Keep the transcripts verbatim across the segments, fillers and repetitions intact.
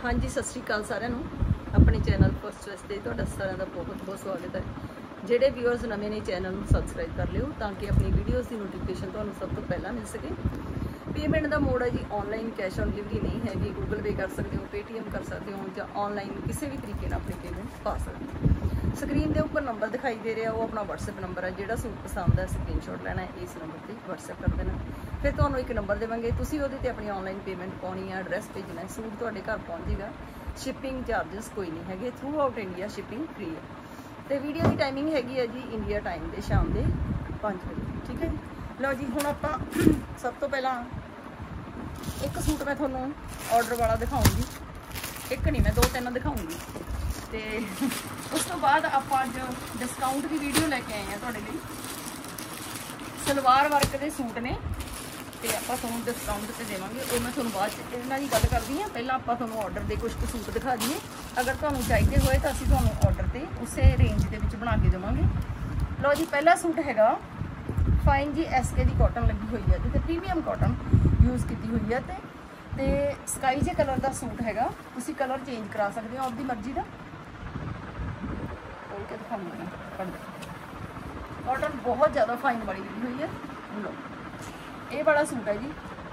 हाँ जी, सत श्री अकाल सारिਆਂ ਨੂੰ अपने चैनल फर्स्ट चॉइस ਤੇ ਤੁਹਾਡਾ ਸਾਰਿਆਂ ਦਾ बहुत बहुत स्वागत है। ਜਿਹੜੇ व्यूअर्स नवे ने चैनल ਨੂੰ सबसक्राइब कर लियो ताकि अपनी वीडियोज़ की नोटिफिकेशन ਤੁਹਾਨੂੰ सब तो पहला मिल सके। पेमेंट का मोड है जी ऑनलाइन, कैश ऑन डिलीवरी नहीं हैगी। गूगल पे कर सकते हो, पेटीएम कर सकते हो, या ऑनलाइन किसी भी तरीके अपनी पेमेंट पा सकते हो। स्क्रीन के उपर नंबर दिखाई दे रहा वो अपना व्हाट्सएप नंबर है। जो सूट पसंद है स्क्रीनशॉट लेना है, इस नंबर पर व्हाट्सएप कर देना। फिर तो एक नंबर देवांगे, तुसीं उहदे ते अपनी ऑनलाइन पेमेंट पाउणी है, एड्रैस भेजना है, सूट तुहाडे घर पहुँच जाएगा। शिपिंग चार्जिस कोई नहीं है, throughout India shipping free है। तो वीडियो की टाइमिंग हैगी है जी इंडिया टाइम के शाम के पाँच बजे। ठीक है जी। लो जी, हुण आपां सब तो पहला एक सूट मैं थोनों ऑर्डर वाला दिखाऊँगी, एक नहीं मैं दो तीन दिखाऊँगी। तो उस तो बाद आप अज डिस्काउंट की वीडियो लैके आए हैं तुहाडे लई। सलवार वर्क के सूट ने तो आप थोनों डिस्काउंट से देवांगे, वो मैं थोनों बाद इन्हां दी गल करदी हां। पहलां आपां थोनों ऑर्डर दे कुछ सूट दिखा दईए, अगर तुहानूं चाहिए होए तो असीं तुहानूं ऑर्डर ते उसे रेंज दे विच बना के देवांगे। लो जी, पहला सूट हैगा फाइन जी एस के दी कॉटन लगी हुई है, जिते प्रीमियम कॉटन यूज़ की हुई है। तो ते स्काई जे कलर का सूट हैगा, तुसीं कलर चेंज करा सकते हो आपकी मर्जी का। खोल के दिखाऊंगी, कॉटन बहुत ज़्यादा फाइन वाली लगी हुई है। लो ये वाला सूट है जी,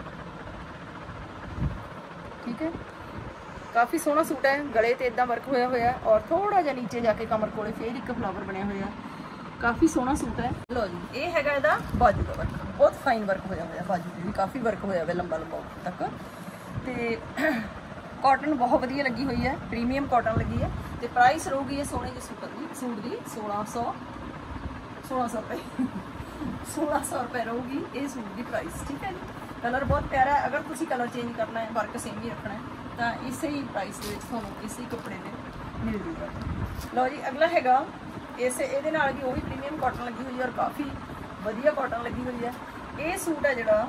ठीक है, काफ़ी सोहना सूट है। गले ते इदा वर्क होया होया और थोड़ा जिहा नीचे जाके कमर कोले फिर एक फ्लावर बनया होया, काफ़ी सोहना सूट है। लो जी, ये हैगा इहदा बाजू का वर्क, बहुत फाइन वर्क होया होया, बाजू ते भी काफ़ी वर्क होया होया लंबा लंबा तक। तो कॉटन बहुत वधिया लगी हुई है, प्रीमियम कॉटन लगी है। तो प्राइस रहूगी ये सोहने जे सूट की सूट की सोलह सौ सोलह सौ रुपये सोलह सौ रुपये रहूगी ये सूट की प्राइस। ठीक है जी। कलर बहुत प्यारा है। अगर तुसी कलर चेंज करना है, वर्क सेम ही रखना है, तो इस ही प्राइस के थोनों इसी कपड़े में मिल जाएगा। लो जी, अगला हैगा इस ये नाल भी वही प्रीमियम कॉटन लगी हुई है और काफ़ी वधिया कॉटन लगी हुई है। ये सूट है जोड़ा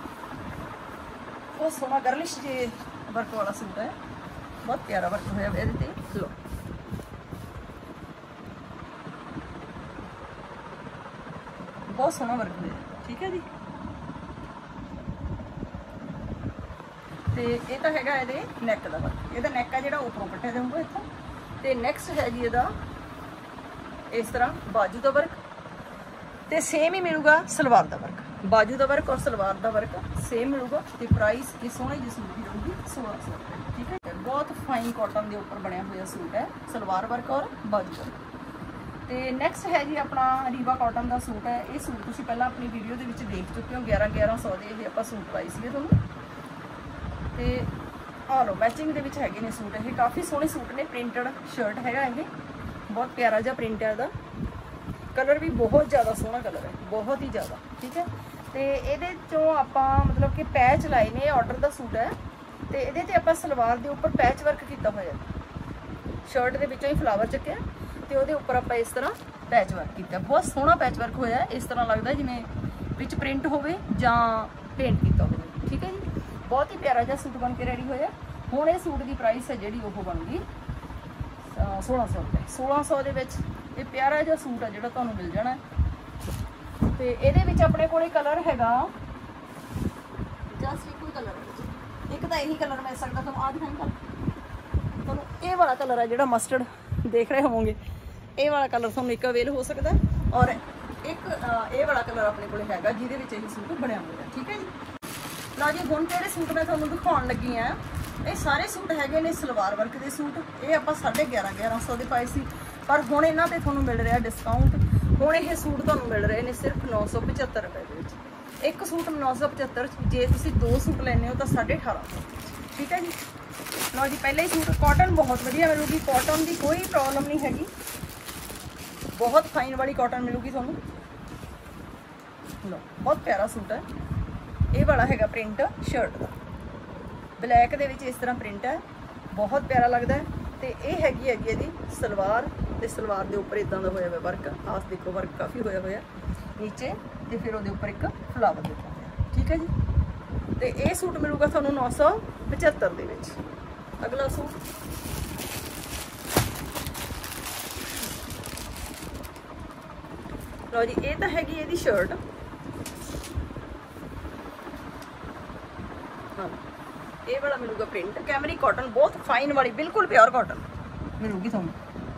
बहुत सोहना गर्लिश जे वर्क वाला सूट है, बहुत प्यारा वर्क होया ये। लो बहुत सोहना वर्क है, ठीक है जी। तो ये तो हैगा ये नैक का वर्क, ये नैक है जो उपरों कट्टिया जाऊँगा इतों। तो नैक्सट है जी यदा इस तरह बाजू का वर्क, तो सेम ही मिलूगा सलवार का वर्क, बाजू का वर्क और सलवार का वर्क सेम मिलूगा। तो प्राइस की सोहनी जी सूट की रहूगी सोलह सौ रुपये। ठीक है, बहुत फाइन कॉटन के उपर बनया हुआ सूट है, सलवार वर्क और बाजू वर्क। तो नैक्सट है जी अपना रीवा कॉटन का सूट है। ये सूट तुसीं पहलां अपनी वीडियो के देख चुके हो, ग्यारह ग्यारह सौ के ये आप सूट पाए थे तुहानूं। तो आ लो मैचिंग के हैगे ने सूट, ये काफ़ी सोहने सूट ने। प्रिंटड शर्ट हैगा, ये बहुत प्यारा जिहा प्रिंट है इसदा। कलर भी बहुत ज़्यादा सोहना कलर है, बहुत ही ज़्यादा। ठीक है, तो ये चों आपां मतलब कि पैच लाए ने, ऑर्डर का सूट है। तो ये आपां सलवार के उपर पैच वर्क किया होया, शर्ट के विचों ही फ्लावर चुक्या, तो वो उपर आप इस तरह पैच वर्क किया, बहुत सोहना पैच वर्क होया। इस तरह लगता जिमें विच प्रिंट होवे जां पेंट किया हो। ठीक है जी, बहुत ही प्यारा जिहा सूट बन के रेडी होया। हुण इस सूट की प्राइस है जी वो बन गई सोलह सौ रुपये। सोलह सौ के प्यारा जिहा सूट है जो तुहानूं मिल जाना है। तो ये अपने को कलर हैगा जस्ट एक कलर, एक तो यही कलर मिल सकता तुम आ दिखाई कलर, तुहानूं ये वाला कलर है जो मस्टर्ड देख रहे होवोगे, ये वाला कलर तुहानूं एक अवेल हो सकता है, और एक ये वाला कलर अपने को हैगा जिहदे विच यही सूट बनया हुआ है। ठीक है जी। लो जी, हुण जिहड़े सूट मैं तुहानूं दिखाउण लगी हैं, ये सारे सूट हैगे ने सलवार वर्क के सूट। ये आपां साढ़े ग्यारह ग्यारह सौ के पाए सी, पर हुण इन्हां ते तुहानूं मिल रहा डिस्काउंट। हुण ये सूट तुहानूं मिल रहे हैं सिर्फ नौ सौ पचहत्तर रुपए के विच। एक सूट नौ सौ पचहत्तर, जे तुसीं दो सूट लैंदे हो तो साढ़े अठारह सौ। ठीक है जी। लो जी, पहले ही सूट कॉटन बहुत वधिया मिलूगी, कॉटन की कोई प्रॉब्लम नहीं हैगी, बहुत फाइन वाली कॉटन मिलूगी तुहानूं। लो बहुत प्यारा सूट है। ये वाला हैगा प्रिंट शर्ट का, ब्लैक दे विच इस तरह प्रिंट है, बहुत प्यारा लगता है। तो ये हैगी हैगी जी सलवार, तो सलवार के उपर इदां दा होया हुआ वर्क, खास देखो वर्क काफ़ी होया होया नीचे, तो फिर वो उपर एक फ्लावर देखो होया। ठीक है जी। तो ये सूट मिलूगा तुहानूं नौ सौ पचहत्तर दे विच। अगला सूट लो जी, ये तो हैगी इहदी शर्ट। हाँ, ਇਹ ਵਾਲਾ ਮਿਲੂਗਾ ਪ੍ਰਿੰਟ ਕੈਮਰੀ ਕਾਟਨ, ਬਹੁਤ ਫਾਈਨ ਵਾਲੀ, ਬਿਲਕੁਲ ਪਿਓਰ ਕਾਟਨ ਮਿਲੂਗੀ ਤੁਹਾਨੂੰ,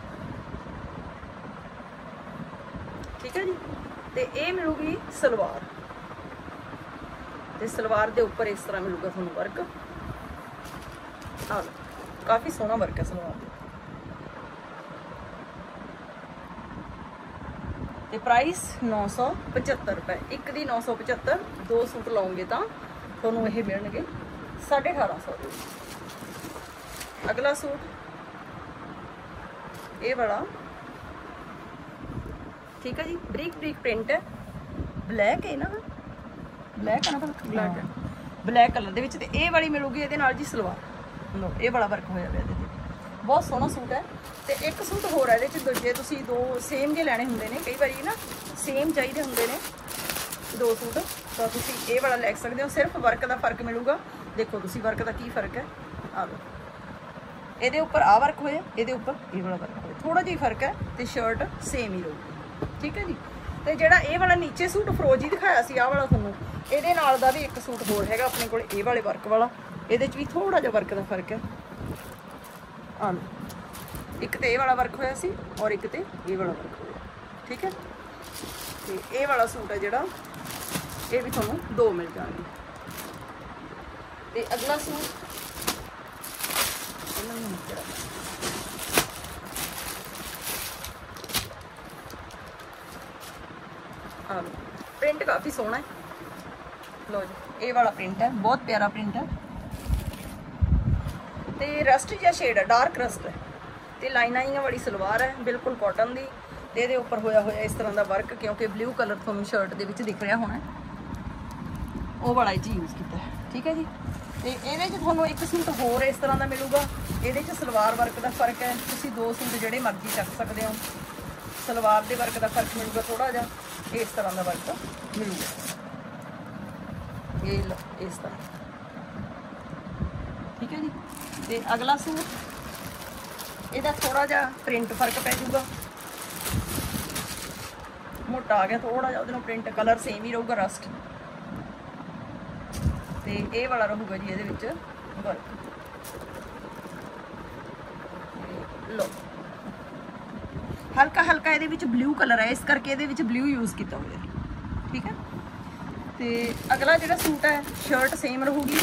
ਠੀਕ ਹੈ ਜੀ। ਤੇ ਇਹ ਮਿਲੂਗੀ ਸਲਵਾਰ, ਤੇ ਸਲਵਾਰ ਦੇ ਉੱਪਰ ਇਸ ਤਰ੍ਹਾਂ ਮਿਲੂਗਾ ਤੁਹਾਨੂੰ ਵਰਕ। ਆ ਕਾਫੀ ਸੋਹਣਾ ਵਰਕ ਹੈ ਸਲਵਾਰ ਦੇ। ਤੇ ਪ੍ਰਾਈਸ ਨੌ ਸੌ ਪਚੱਤਰ ਰੁਪਏ, ਇੱਕ ਦੀ ਨੌ ਸੌ ਪਚੱਤਰ, ਦੋ ਸੂਟ ਲਾਉਂਗੇ ਤਾਂ ਤੁਹਾਨੂੰ ਇਹ ਮਿਲਣਗੇ ਸਾਢੇ ਅਠਾਰਾਂ ਸੌ ਦੇ। ਅਗਲਾ ਸੂਟ ਇਹ ਵਾਲਾ, ਠੀਕ ਹੈ ਜੀ, ਬਰੀਕ ਬਰੀਕ ਪ੍ਰਿੰਟ ਹੈ, ਬਲੈਕ ਹੈ ਨਾ, ਬਲੈਕ ਹੈ ਨਾ, ਬਲੈਕ ਹੈ, ਬਲੈਕ ਕਲਰ ਦੇ ਵਿੱਚ। ਤੇ ਇਹ ਵਾਲੀ ਮਿਲੂਗੀ ਇਹਦੇ ਨਾਲ ਜੀ ਸਲਵਾਰ। ਲੋ ਇਹ ਵਾਲਾ ਵਰਕ ਹੋਇਆ ਹੋਇਆ ਇਹਦੇ ਤੇ, ਬਹੁਤ ਸੋਹਣਾ ਸੂਟ ਹੈ। ਤੇ ਇੱਕ ਸੂਟ ਹੋਰ ਹੈ ਇਹਦੇ ਚ, ਦੂਜੇ ਤੁਸੀਂ ਦੋ ਸੇਮ ਜੇ ਲੈਣੇ ਹੁੰਦੇ ਨੇ, ਕਈ ਵਾਰੀ ਨਾ ਸੇਮ ਚਾਹੀਦੇ ਹੁੰਦੇ ਨੇ ਦੋ ਸੂਟ, ਤਾਂ ਤੁਸੀਂ ਇਹ ਵਾਲਾ ਲੈ ਸਕਦੇ ਹੋ। ਸਿਰਫ ਵਰਕ ਦਾ ਫਰਕ ਮਿਲੂਗਾ, ਦੇਖੋ ਤੁਸੀਂ ਵਰਕ ਦਾ ਕੀ ਫਰਕ ਹੈ। ਆ ਲਓ, ਇਹਦੇ ਉੱਪਰ ਆ ਵਰਕ ਹੋਇਆ, ਇਹਦੇ ਉੱਪਰ ਇਹ ਵਾਲਾ ਵਰਕ ਹੋਇਆ, ਥੋੜਾ ਜਿਹਾ ਫਰਕ ਹੈ, ਤੇ ਸ਼ਰਟ ਸੇਮ ਹੀ ਰਹੂਗੀ, ਠੀਕ ਹੈ ਜੀ। ਤੇ ਜਿਹੜਾ ਇਹ ਵਾਲਾ ਨੀਚੇ ਸੂਟ ਫਰੋਜੀ ਦਿਖਾਇਆ ਸੀ, ਆਹ ਵਾਲਾ ਤੁਹਾਨੂੰ, ਇਹਦੇ ਨਾਲ ਦਾ ਵੀ ਇੱਕ ਸੂਟ ਹੋਰ ਹੈਗਾ ਆਪਣੇ ਕੋਲ, ਇਹ ਵਾਲੇ ਵਰਕ ਵਾਲਾ, ਇਹਦੇ 'ਚ ਵੀ ਥੋੜਾ ਜਿਹਾ ਵਰਕ ਦਾ ਫਰਕ ਹੈ। ਆ ਲਓ, ਇੱਕ ਤੇ ਇਹ ਵਾਲਾ ਵਰਕ ਹੋਇਆ ਸੀ ਔਰ ਇੱਕ ਤੇ ਇਹ ਵਾਲਾ ਵਰਕ ਹੋਇਆ, ਠੀਕ ਹੈ। ਤੇ ਇਹ ਵਾਲਾ ਸੂਟ ਹੈ ਜਿਹੜਾ, ਇਹ ਵੀ ਤੁਹਾਨੂੰ ਦੋ ਮਿਲ ਜਾਣਗੇ। ਤੇ ਅਗਲਾ ਸੂਟ ਇਹਨਾਂ ਨੂੰ ਨਿਕਲ ਆ ਲਓ, ਪ੍ਰਿੰਟ ਕਾਫੀ ਸੋਹਣਾ ਹੈ। ਲਓ ਜੀ, ਇਹ ਵਾਲਾ ਪ੍ਰਿੰਟ ਹੈ, ਬਹੁਤ ਪਿਆਰਾ ਪ੍ਰਿੰਟ ਹੈ, ਤੇ ਰਸਟ ਜਿਹਾ ਸ਼ੇਡ ਹੈ, ਡਾਰਕ ਰਸਟ ਹੈ, ਤੇ ਲਾਈਨਾਂ ਆਈਆਂ ਵਾਲੀ ਸਲਵਾਰ ਹੈ, ਬਿਲਕੁਲ ਕਾਟਨ ਦੀ। ਤੇ ਇਹਦੇ ਉੱਪਰ ਹੋਇਆ ਹੋਇਆ ਇਸ ਤਰ੍ਹਾਂ ਦਾ ਵਰਕ, ਕਿਉਂਕਿ ਬਲੂ ਕਲਰ ਤੁਹਾਨੂੰ ਸ਼ਰਟ ਦੇ ਵਿੱਚ ਦਿਖ ਰਿਹਾ ਹੋਣਾ, ਉਹ ਵਾਲਾ ਇਹ 'ਚ ਯੂਜ਼ ਕੀਤਾ ਹੈ, ਠੀਕ ਹੈ ਜੀ। ਤੇ ਇਹਦੇ 'ਚ ਤੁਹਾਨੂੰ ਇੱਕ ਸੂਟ ਹੋਰ ਇਸ ਤਰ੍ਹਾਂ ਦਾ ਮਿਲੂਗਾ, ਇਹਦੇ 'ਚ ਸਲਵਾਰ ਵਰਕ ਦਾ ਫਰਕ ਹੈ, ਤੁਸੀਂ ਦੋ ਸੂਟ ਜਿਹੜੇ ਮਰਜ਼ੀ ਚੱਕ ਸਕਦੇ ਹੋ। ਸਲਵਾਰ ਦੇ ਵਰਕ ਦਾ ਫਰਕ ਮਿਲੂਗਾ ਥੋੜਾ ਜਿਹਾ, ਇਸ ਤਰ੍ਹਾਂ ਦਾ ਵਰਕ ਮਿਲੂਗਾ, ਇਹ ਲਓ ਇਸ ਤਰ੍ਹਾਂ, ਠੀਕ ਹੈ ਜੀ। ਤੇ ਅਗਲਾ ਸੂਟ, ਇਹਦਾ ਥੋੜਾ ਜਿਹਾ ਪ੍ਰਿੰਟ ਫਰਕ ਪੈ ਜਾਊਗਾ, ਮੋਟਾ ਆ ਗਿਆ ਥੋੜਾ ਜਿਹਾ ਉਹਦੇ ਨਾਲ ਪ੍ਰਿੰਟ, ਕਲਰ ਸੇਮ ਹੀ ਰਹੂਗਾ ਰਸਟ। ਤੇ ਇਹ ਵਾਲਾ ਰਹੂਗਾ ਜੀ ਇਹਦੇ ਵਿੱਚ ਵਰਕ। ਲੋ ਹਲਕਾ ਹਲਕਾ ਇਹਦੇ ਵਿੱਚ ਬਲੂ ਕਲਰ ਹੈ, ਇਸ ਕਰਕੇ ਇਹਦੇ ਵਿੱਚ ਬਲੂ ਯੂਜ਼ ਕੀਤਾ ਹੋਇਆ, ਠੀਕ ਹੈ। ਤੇ ਅਗਲਾ ਜਿਹੜਾ ਸੂਟ ਹੈ, ਸ਼ਰਟ ਸੇਮ ਰਹੂਗੀ,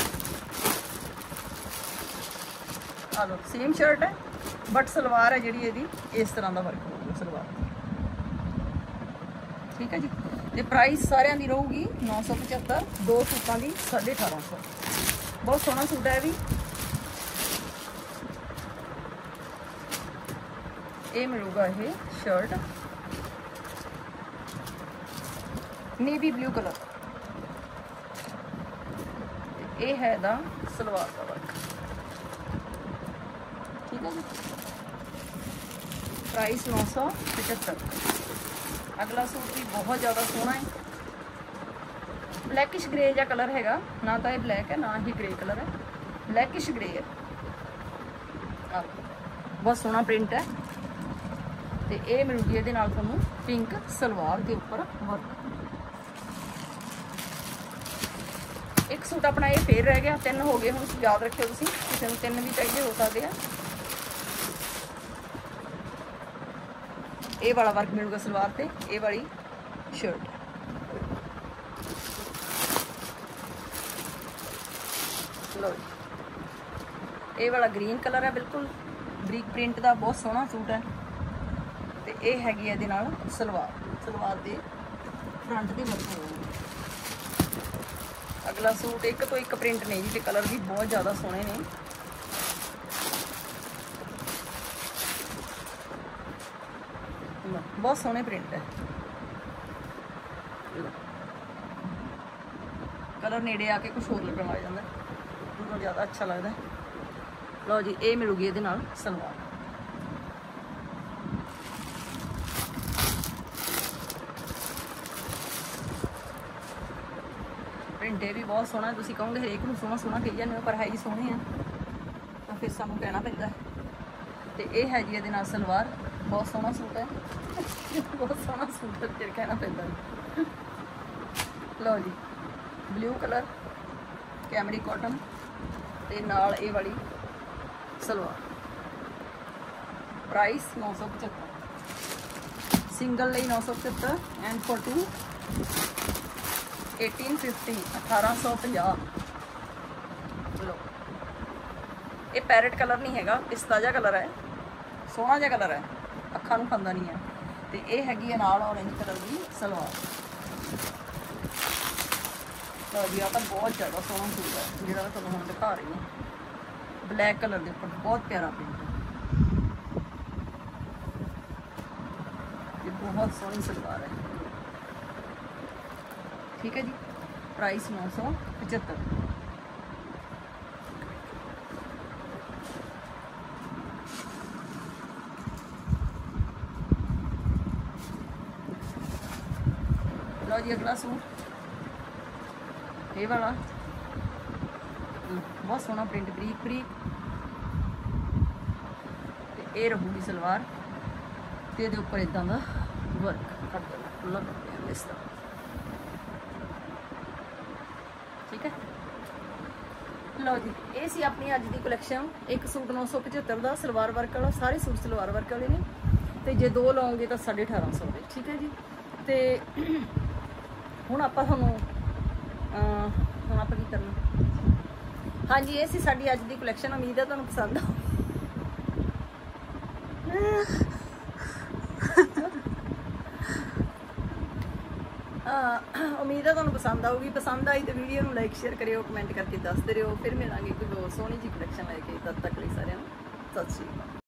ਆ ਲੋ ਸੇਮ ਸ਼ਰਟ ਹੈ, ਬਟ ਸਲਵਾਰ ਹੈ ਜਿਹੜੀ ਇਹਦੀ ਇਸ ਤਰ੍ਹਾਂ ਦਾ ਵਰਕ ਹੋਊਗਾ ਸਲਵਾਰ, ਠੀਕ ਹੈ ਜੀ। ਤੇ ਪ੍ਰਾਈਸ ਸਾਰਿਆਂ ਦੀ ਰਹੂਗੀ ਨੌ ਸੌ ਪਚੱਤਰ, ਦੋ ਸੂਟਾਂ ਦੀ ਸਾਢੇ ਅਠਾਰਾਂ ਸੌ। ਬਹੁਤ ਸੋਹਣਾ ਸੂਟ ਹੈ ਵੀ। ਇਹ ਮਿਲੂਗਾ ਇਹ ਸ਼ਰਟ ਨੇਵੀ ਬਲੂ ਕਲਰ, ਇਹ ਹੈ ਦਾ ਸਲਵਾਰ ਦਾ ਵਰਕ, ਠੀਕ ਹੈ ਜੀ। ਪ੍ਰਾਈਸ नौ सौ पचहत्तर। अगला सूट भी बहुत ज़्यादा सोहना है, ब्लैकिश ग्रे जा कलर हैगा, ना तो ये ब्लैक है ना ही ग्रे कलर है, ब्लैकिश ग्रे है, बहुत सोहना प्रिंट है। तो ये मिलूगी ये तुहानू पिंक सलवार के उपर वर्क। एक सूट अपना ये फिर रह गया, तीन हो गए हुण, याद रखियो तुसीं, किसी नूं तीन भी चाहिए हो सकते हैं। ये वाला वर्क मिलूगा सलवार पे, ये वाली शर्ट। लो ये वाला ग्रीन कलर है, बिल्कुल बरीक प्रिंट का बहुत सोहना सूट है। तो ये हैगी इहदे नाल सलवार, सलवार के फ्रंट की वर्क होगी। अगला सूट एक तो एक प्रिंट ने जी, कलर भी बहुत ज़्यादा सोहने ने। बहुत सोहने प्रिंट है, कलर नेड़े आके कुछ होर लगन लग जाता है, बहुत ज़्यादा अच्छा लगता है। लो जी ये मिलूगी ये सलवार। प्रिंट ये भी बहुत सोहना है, तुसीं कहोगे हरेक नूं सोहना सोहना कही जाते हो, पर है ही सोहने हैं तो फिर सानूं कहना पैंदा है। तो ये है जी ये सलवार, बहुत सोहना सूट है, बहुत सोहना सूट है, फिर कहना पैंदा। लो जी ब्लू कलर कैमरी कॉटन, ਤੇ ਨਾਲ ਇਹ ਵਾਲੀ ਸਲਵਾਰ। ਪ੍ਰਾਈਸ नौ सौ पचहत्तर, ਸਿੰਗਲ ਲਈ नौ सौ पचहत्तर एंड फॉर टू अठारह सौ पचास, अठारह सौ पचास। लो ये पैरेट कलर नहीं हैगा, पिस्ता जिहा कलर है, सोहना जिहा कलर है, अखां नूं खांदा नहीं है। तो ये हैगी है नाल ऑरेंज कलर की सलवार। तो जी आ बहुत ज़्यादा सोहना सूट है जिहड़ा मैं तुहानूं हुण दिखा रही हूँ, ब्लैक कलर के उपर बहुत प्यारा प्रिंट है, बहुत सोहनी सलवार है। ठीक है जी, प्राइस नौ सौ पचहत्तर। लो जी अगला सूट ये वाला, बहुत सोहना प्रिंट, बरीक बरीक। ये रहूगी सलवार ते इहदे उपर इदां दा वर्क कर देना, खुला कर देना इस तरह। ठीक है, लो जी ये सी अपनी अज की कलैक्शन। एक सूट नौ सौ पचहत्तर का सलवार वर्क वाला, सारे सूट सलवार वर्क वाले ने, तो जे दो लओगे तो साढ़े अठारह सौ के। ठीक है जी, तो हुण आपां तुहानूं हुण आपां की करना। हाँ जी, ये सी साडी अज की कलैक्शन। उम्मीद है तुहानूं पसंद आ उम्मीद है तुहानूं पसंद आऊगी। पसंद आई तो वीडियो में लाइक शेयर करियो, कमेंट करके दसते रहो। फिर मिलांगे कोई होर सोहनी जी कलैक्शन लैके। तद तक लिए सारिआं नूं सत श्री अकाल।